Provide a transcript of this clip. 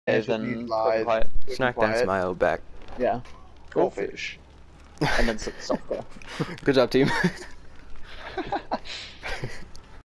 And then lied. quiet. Snack Quiet. dance Mayo back. Yeah. Goldfish. And then soccer. Good job, team.